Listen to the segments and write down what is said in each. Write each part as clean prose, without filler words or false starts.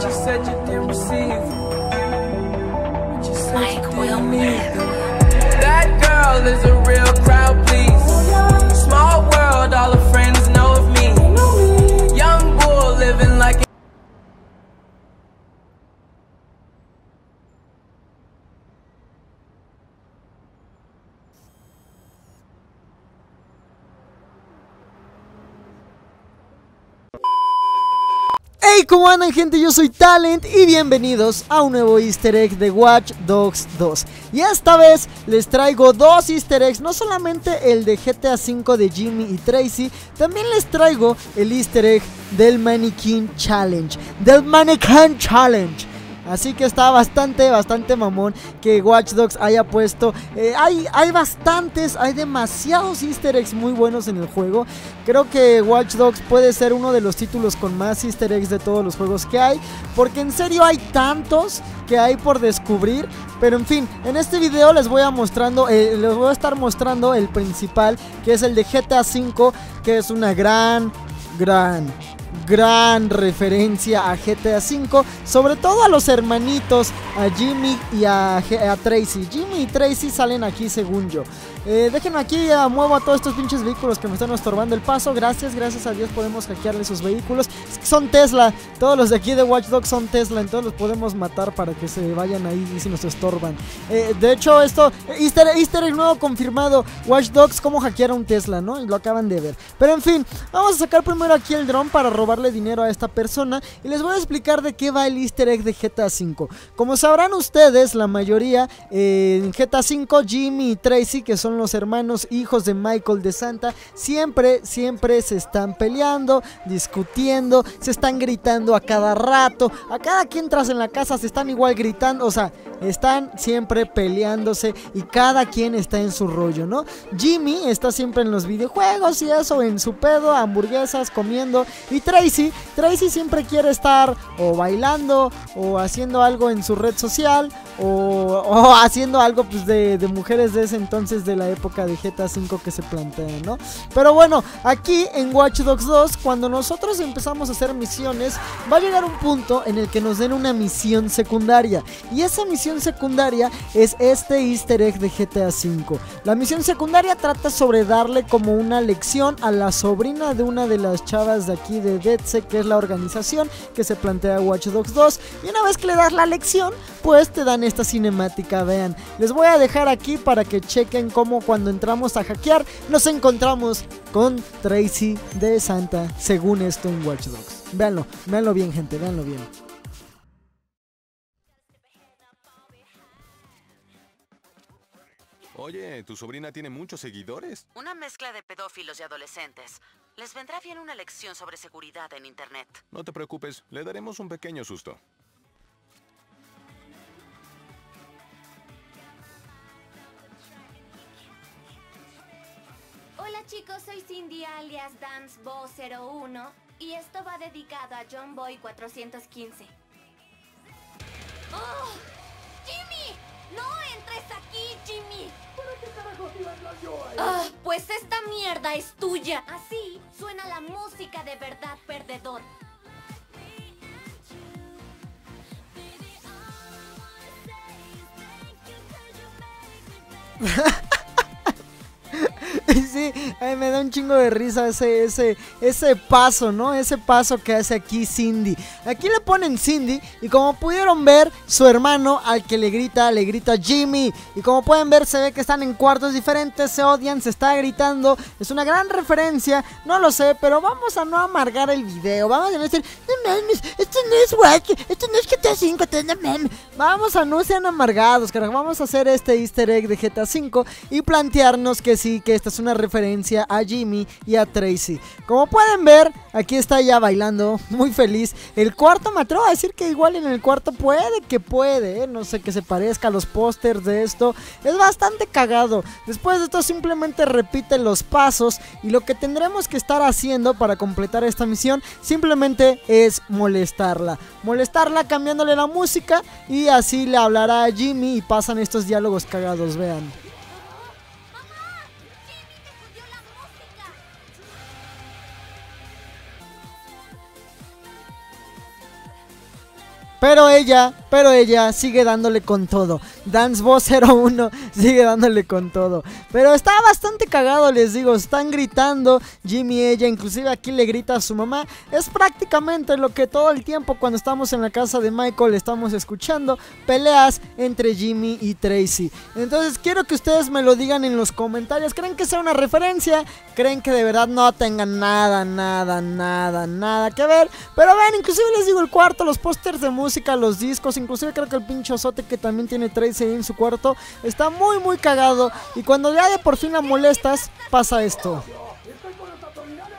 you said you didn't receive. But you said you didn't need it. That girl is a real crowd, please. Small world, all her friends know of me. Young bull living like a Hey, ¿cómo andan, gente? Yo soy Talent y bienvenidos a un nuevo easter egg de Watch Dogs 2. Y esta vez les traigo dos easter eggs, no solamente el de GTA V de Jimmy y Tracy, también les traigo el easter egg del Mannequin Challenge, Así que está bastante mamón que Watch Dogs haya puesto. Hay demasiados easter eggs muy buenos en el juego. Creo que Watch Dogs puede ser uno de los títulos con más easter eggs de todos los juegos que hay, porque en serio hay tantos que hay por descubrir. Pero en fin, en este video les voy a estar mostrando el principal, que es el de GTA V, que es una gran referencia a GTA V, sobre todo a los hermanitos, a Jimmy y a Tracy. Jimmy y Tracy salen aquí según yo. Déjenme aquí, muevo a todos estos pinches vehículos que me están estorbando el paso. Gracias a Dios podemos hackearle sus vehículos. Son Tesla, todos los de aquí de Watch Dogs son Tesla, entonces los podemos matar para que se vayan ahí y si nos estorban. De hecho, esto, easter egg nuevo confirmado, Watch Dogs, cómo hackear a un Tesla, ¿no? Y lo acaban de ver. Pero en fin, vamos a sacar primero aquí el dron para robarle dinero a esta persona y les voy a explicar de qué va el easter egg de GTA V. Como sabrán ustedes, la mayoría, en GTA V, Jimmy y Tracy, que son los hermanos hijos de Michael de Santa, siempre se están peleando, discutiendo, se están gritando a cada rato, a cada que entras en la casa se están igual gritando, o sea, están siempre peleándose y cada quien está en su rollo, ¿no? Jimmy está siempre en los videojuegos y eso, en su pedo, hamburguesas, comiendo, y Tracy siempre quiere estar o bailando o haciendo algo en su red social o haciendo algo pues de mujeres de ese entonces, de la época de GTA V que se plantea, ¿no? Pero bueno, aquí en Watch Dogs 2, cuando nosotros empezamos a hacer misiones, va a llegar un punto en el que nos den una misión secundaria, y esa misión secundaria es este easter egg de GTA V. La misión secundaria trata sobre darle como una lección a la sobrina de una de las chavas de aquí de DedSec, que es la organización que se plantea Watch Dogs 2, y una vez que le das la lección, pues te dan esta cinemática. Vean, les voy a dejar aquí para que chequen cómo cuando entramos a hackear nos encontramos con Tracy de Santa, según esto en Watch Dogs. Véanlo bien, gente, véanlo bien. Oye, tu sobrina tiene muchos seguidores. Una mezcla de pedófilos y adolescentes. Les vendrá bien una lección sobre seguridad en internet. No te preocupes, le daremos un pequeño susto. Hola chicos, soy Cindy alias DanceBo01 y esto va dedicado a John Boy 415. ¡Oh! ¡Jimmy! ¡No entres aquí, Jimmy! ¿Para qué carajo iba a entrar yo ahí? Pues esta mierda es tuya. Así suena la música de verdad perdedor. Sí, me da un chingo de risa ese paso, ¿no? Ese paso que hace aquí Cindy. Aquí le ponen Cindy y como pudieron ver, su hermano al que le grita Jimmy. Y como pueden ver, se ve que están en cuartos diferentes, se odian, se está gritando. Es una gran referencia, no lo sé, pero vamos a no amargar el video. Vamos a decir, no mames, esto no es Watch, esto no es GTA V, no mames. Vamos a no sean amargados, carajo. Vamos a hacer este easter egg de GTA V y plantearnos que sí, que esta es una referencia a Jimmy y a Tracy. Como pueden ver, aquí está ya bailando, muy feliz. El cuarto, me atrevo a decir que igual en el cuarto puede, no sé, que se parezca a los pósters de esto. Es bastante cagado. Después de esto simplemente repite los pasos y lo que tendremos que estar haciendo para completar esta misión simplemente es molestarla cambiándole la música y así le hablará a Jimmy y pasan estos diálogos cagados, vean. Pero ella sigue dándole con todo. Danceboss 01 sigue dándole con todo. Pero está bastante cagado, les digo. Están gritando Jimmy y ella. Inclusive aquí le grita a su mamá. Es prácticamente lo que todo el tiempo cuando estamos en la casa de Michael estamos escuchando. Peleas entre Jimmy y Tracy. Entonces quiero que ustedes me lo digan en los comentarios. ¿Creen que sea una referencia? ¿Creen que de verdad no tengan nada que ver? Pero ven, inclusive les digo el cuarto, los pósters de música, los discos, inclusive creo que el pinche osote que también tiene Tracy ahí en su cuarto está muy cagado. Y cuando ya de por fin la molestas, pasa esto. Estoy con los abdominales.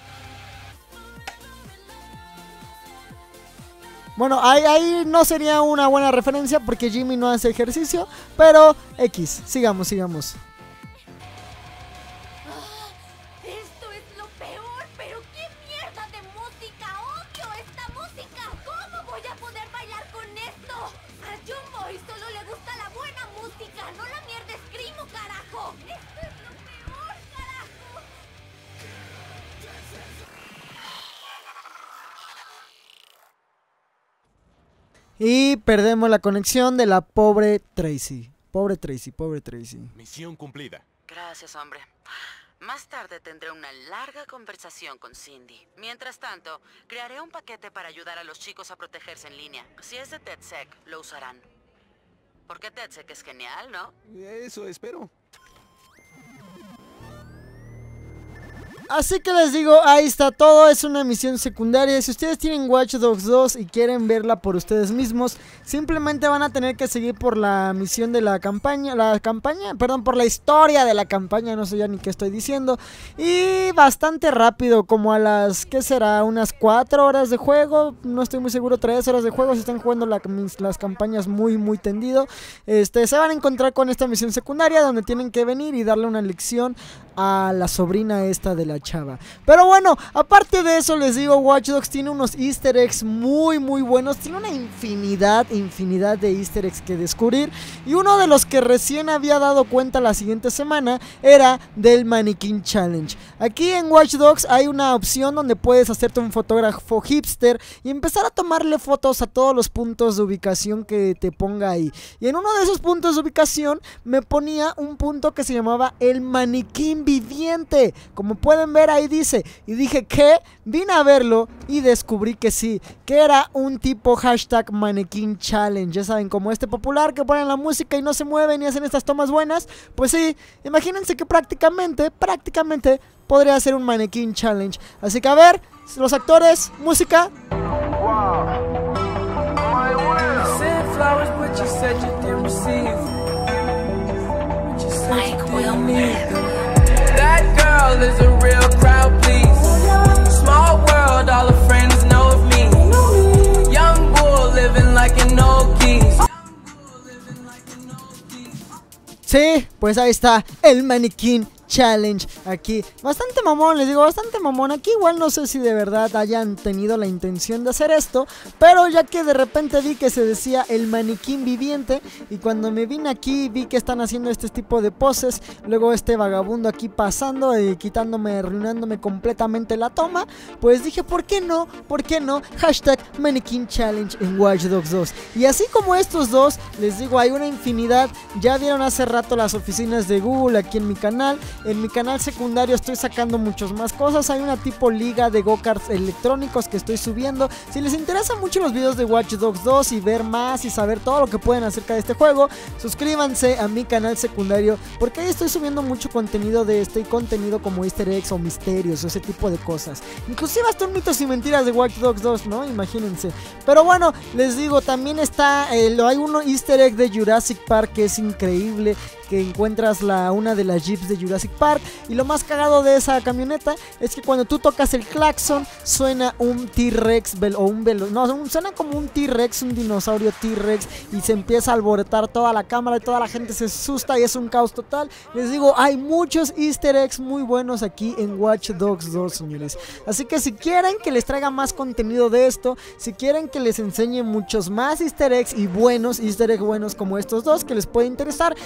Bueno, ahí no sería una buena referencia porque Jimmy no hace ejercicio, pero X, sigamos. Esto es lo peor, pero qué mierda de música. Odio esta música. ¿Cómo voy a poder bailar con esto? A John Boy solo le gusta la buena música, no la mierda screamo, carajo. Esto es lo peor, carajo. Y perdemos la conexión de la pobre Tracy. Pobre Tracy. Misión cumplida. Gracias, hombre. Más tarde tendré una larga conversación con Cindy. Mientras tanto, crearé un paquete para ayudar a los chicos a protegerse en línea. Si es de TEDSEC, lo usarán. Porque TEDSEC es genial, ¿no? Eso espero. Así que les digo, ahí está todo, es una misión secundaria. Si ustedes tienen Watch Dogs 2 y quieren verla por ustedes mismos, simplemente van a tener que seguir por la misión de la campaña, por la historia de la campaña, no sé ya ni qué estoy diciendo. Y bastante rápido, como a las, ¿qué será? Unas 4 horas de juego, no estoy muy seguro, 3 horas de juego. Si están jugando las campañas muy tendido, se van a encontrar con esta misión secundaria donde tienen que venir y darle una lección a la sobrina esta de la chava. Pero bueno, aparte de eso les digo, Watch Dogs tiene unos easter eggs muy buenos. Tiene una infinidad de easter eggs que descubrir. Y uno de los que recién había dado cuenta la siguiente semana era del Mannequin Challenge. Aquí en Watch Dogs hay una opción donde puedes hacerte un fotógrafo hipster y empezar a tomarle fotos a todos los puntos de ubicación que te ponga ahí. Y en uno de esos puntos de ubicación me ponía un punto que se llamaba el Maniquín Viviente. Como pueden ver ahí dice, y dije que vine a verlo y descubrí que sí, que era un tipo hashtag Mannequin Challenge. Ya saben, como este popular que ponen la música y no se mueven y hacen estas tomas buenas. Pues sí, imagínense que prácticamente podría ser un Mannequin Challenge. Así que a ver, los actores, música. Mike Wilmer. That girl is a real crowd, please. Small world, all her friends know of me. Young bull living like an old geese. Sí, pues ahí está el Mannequin Challenge aquí. Bastante mamón, les digo, bastante mamón. Aquí igual no sé si de verdad hayan tenido la intención de hacer esto, pero ya que de repente vi que se decía el Maniquín Viviente, y cuando me vine aquí vi que están haciendo este tipo de poses. Luego este vagabundo aquí pasando, quitándome, arruinándome completamente la toma. Pues dije, ¿por qué no? Hashtag Mannequin Challenge en Watch Dogs 2. Y así como estos dos, les digo, hay una infinidad. Ya vieron hace rato las oficinas de Google aquí en mi canal. En mi canal secundario estoy sacando muchas más cosas. Hay una tipo liga de go-karts electrónicos que estoy subiendo. Si les interesan mucho los videos de Watch Dogs 2 y ver más y saber todo lo que pueden acerca de este juego, suscríbanse a mi canal secundario, porque ahí estoy subiendo mucho contenido de este, contenido como easter eggs o misterios o ese tipo de cosas. Inclusive hasta un mitos y mentiras de Watch Dogs 2, ¿no? Imagínense. Pero bueno, les digo, también está, hay uno easter egg de Jurassic Park que es increíble, que encuentras una de las jeeps de Jurassic Park. Y lo más cagado de esa camioneta es que cuando tú tocas el claxon suena un T-Rex suena como un T-Rex, un dinosaurio T-Rex, y se empieza a alborotar toda la cámara y toda la gente se asusta y es un caos total. Les digo, hay muchos easter eggs muy buenos aquí en Watch Dogs 2, señores. Así que si quieren que les traiga más contenido de esto, si quieren que les enseñe muchos más easter eggs y buenos easter eggs buenos como estos dos que les puede interesar, simplemente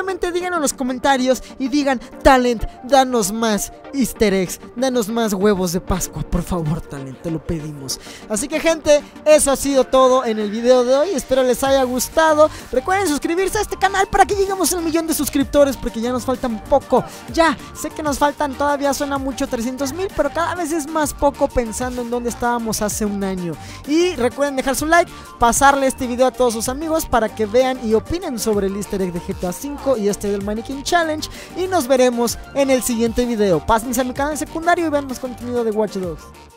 Simplemente díganlo en los comentarios y digan: Talent, danos más easter eggs, danos más huevos de Pascua, por favor, Talent, te lo pedimos. Así que, gente, eso ha sido todo en el video de hoy. Espero les haya gustado. Recuerden suscribirse a este canal para que lleguemos al 1,000,000 de suscriptores, porque ya nos faltan poco. Ya, sé que nos faltan, todavía suena mucho 300,000, pero cada vez es más poco pensando en dónde estábamos hace un año. Y recuerden dejar su like, pasarle este video a todos sus amigos para que vean y opinen sobre el easter egg de GTA V y este del Mannequin Challenge. Y nos veremos en el siguiente video. Pásense a mi canal secundario y vean más contenido de Watch Dogs.